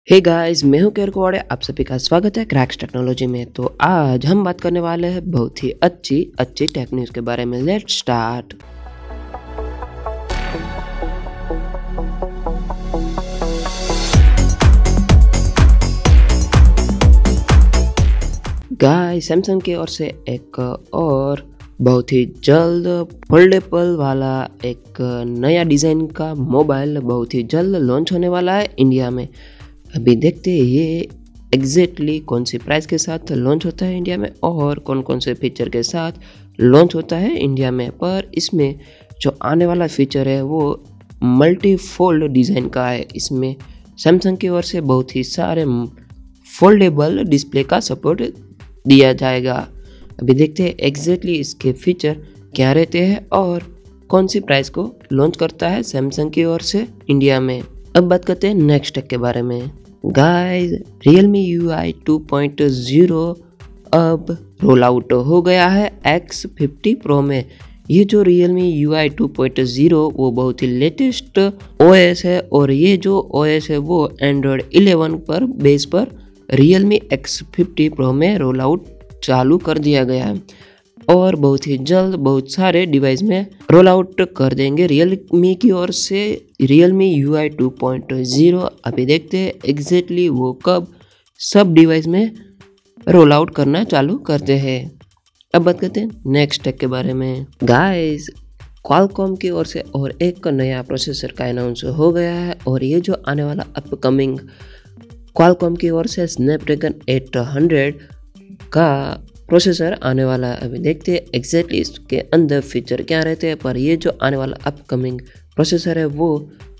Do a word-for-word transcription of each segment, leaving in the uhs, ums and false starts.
Hey guys, मैं हूं care कोवाड़े। आप सभी का स्वागत है क्रैक्स टेक्नोलॉजी में। तो आज हम बात करने वाले हैं बहुत ही अच्छी अच्छी टेक न्यूज़ के बारे में। Let's start. गाइस, सैमसंग की ओर से एक और बहुत ही जल्द फोल्डेबल वाला एक नया डिज़ाइन का मोबाइल बहुत ही जल्द लॉन्च होने वाला है इंडिया में। अभी देखते हैं ये एग्जैक्टली कौन सी प्राइस के साथ लॉन्च होता है इंडिया में और कौन कौन से फीचर के साथ लॉन्च होता है इंडिया में। पर इसमें जो आने वाला फीचर है वो मल्टी फोल्ड डिज़ाइन का है। इसमें सैमसंग की ओर से बहुत ही सारे फोल्डेबल डिस्प्ले का सपोर्ट दिया जाएगा। अभी देखते हैं एग्जैक्टली इसके फीचर क्या रहते हैं और कौन सी प्राइस को लॉन्च करता है सैमसंग की ओर से इंडिया में। अब बात करते हैं नेक्स्ट टेक के बारे में। Guys, Realme U I two point zero अब रोल आउट हो गया है एक्स फिफ्टी प्रो में। ये जो Realme U I two point zero वो बहुत ही लेटेस्ट ओएस है और ये जो ओएस है वो एंड्रॉयड इलेवन पर बेस पर Realme एक्स फिफ्टी प्रो में रोल आउट चालू कर दिया गया है और बहुत ही जल्द बहुत सारे डिवाइस में रोल आउट कर देंगे Realme की ओर से Realme U I two point zero. अभी देखते हैं एग्जैक्टली वो कब सब डिवाइस में रोल आउट करना चालू करते हैं। अब बात करते हैं नेक्स्ट टेक के बारे में। गाइस, क्वालकॉम की ओर से और एक नया प्रोसेसर का अनाउंस हो गया है और ये जो आने वाला अपकमिंग क्वालकॉम की ओर से स्नैपड्रैगन एट हंड्रेड का प्रोसेसर आने वाला है। अभी देखते हैं एग्जैक्टली इसके अंदर फीचर क्या रहते हैं। पर ये जो आने वाला अपकमिंग प्रोसेसर है वो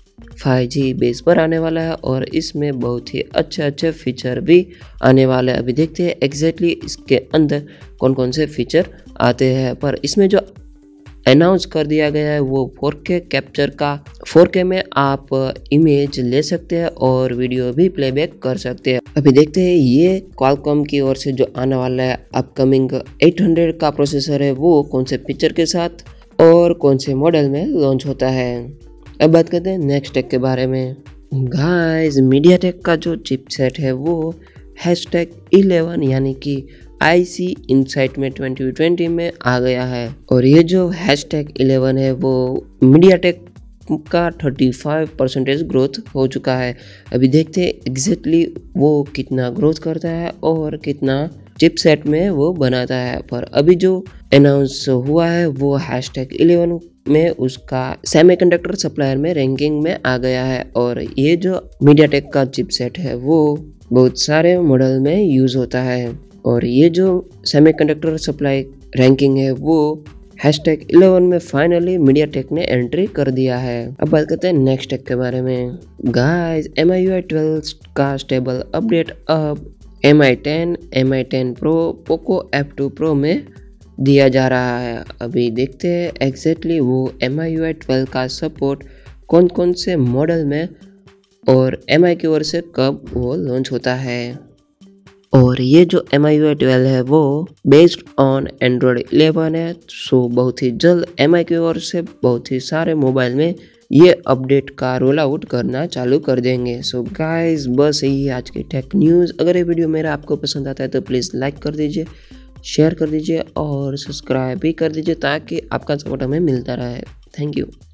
फाइव जी बेस पर आने वाला है और इसमें बहुत ही अच्छे अच्छे फीचर भी आने वाले हैं। अभी देखते हैं एग्जैक्टली इसके अंदर कौन कौन से फीचर आते हैं। पर इसमें जो अनाउंस कर दिया गया है वो फोर के कैप्चर का फोर के में आप इमेज ले सकते हैं और वीडियो भी प्लेबैक कर सकते हैं। अभी देखते हैं ये क्वालकॉम की ओर से जो आने वाला है अपकमिंग एट हंड्रेड का प्रोसेसर है वो कौन से फीचर के साथ और कौन से मॉडल में लॉन्च होता है। अब बात करते हैं नेक्स्ट टेक के बारे में। गाइस, मीडियाटेक का जो चिपसेट है वो हैशटैग इलेवन यानी कि आई सी इनसाइट में ट्वेंटी ट्वेंटी में आ गया है और ये जो हैशटैग इलेवन है वो मीडियाटेक का थर्टी फाइव परसेंटेज ग्रोथ हो चुका है। अभी देखते हैं एग्जैक्टली वो कितना ग्रोथ करता है और कितना चिपसेट में वो बनाता है। पर अभी जो अनाउंस हुआ है वो हैशटैग इलेवन में उसका सेमीकंडक्टर सप्लायर में रैंकिंग में आ गया है और ये जो मीडियाटेक का चिपसेट है वो बहुत सारे मॉडल में यूज़ होता है और ये जो सेमीकंडक्टर सप्लाई रैंकिंग है वो हैशटैग इलेवन में फाइनली मीडियाटेक ने एंट्री कर दिया है। अब बात करते हैं नेक्स्ट टेक के बारे में। Guys, M I U I twelve का स्टेबल अपडेट अब M I ten, M I ten pro, Poco F two pro में दिया जा रहा है। अभी देखते हैं एग्जैक्टली वो M I U I twelve का सपोर्ट कौन कौन से मॉडल में और एम आई की ओर से कब वो लॉन्च होता है। और ये जो M I U I twelve है वो बेस्ड ऑन एंड्रॉयड इलेवन है। सो बहुत ही जल्द एम आई की ओर से बहुत ही सारे मोबाइल में ये अपडेट का रोल आउट करना चालू कर देंगे। सो गाइस, बस यही आज की टेक न्यूज़। अगर ये वीडियो मेरा आपको पसंद आता है तो प्लीज़ लाइक कर दीजिए, शेयर कर दीजिए और सब्सक्राइब भी कर दीजिए ताकि आपका सपोर्ट हमें मिलता रहे। Thank you.